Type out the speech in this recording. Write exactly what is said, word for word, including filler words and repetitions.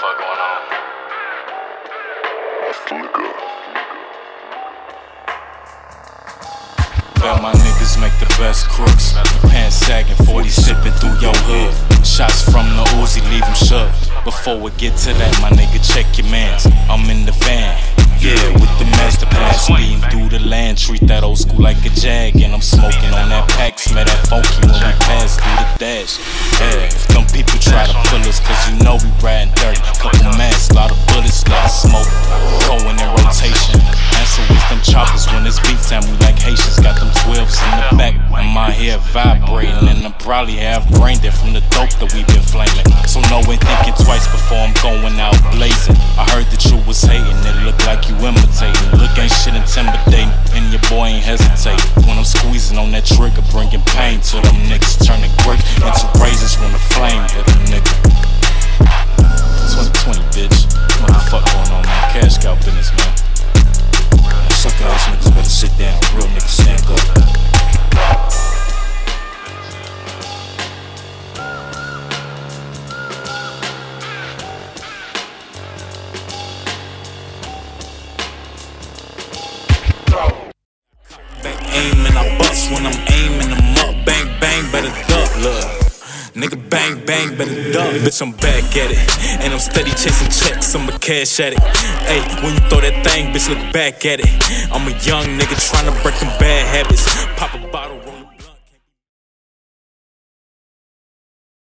fuck going on? Bet my niggas make the best crooks. Pants sagging, forty sipping through your hood. Shots from the Uzi leave him shook. Before we get to that, my nigga, check your mans. I'm in the van, yeah, with the master plan. Speeding through the land, treat that old school like a jag. And I'm smoking on that pack, smell that funky when we pass through the dash. Yeah, if them people try to pull us, cause you know we riding dirty. Couple masks, lot of bullets, lot of smoke, going in rotation. Answer with them choppers when it's beef time, we like Haitians. Got them twelves in the back, and my hair vibrating. And I probably have brain dead from the dope that we been flaming. So no ain't thinking twice before I'm going out blazing. I heard that you was hating, it looked like you imitating. Look ain't shit intimidating, and your boy ain't hesitating. When I'm squeezing on that trigger, bringing pain to them niggas. Turning grapes into razors when the flame hit a nigga. twenty twenty, bitch. What the fuck going on, man? Cash cow business, man. Sucker ass niggas better sit down, real niggas stand up. Bang aim and I bust when I'm aiming them up. Bang bang, better duck, look. Nigga bang bang, better duck. Bitch, I'm back at it, and I'm steady chasing checks, I'm a cash addict. Hey, when you throw that thing, bitch, look back at it. I'm a young nigga tryna break them bad habits. Pop a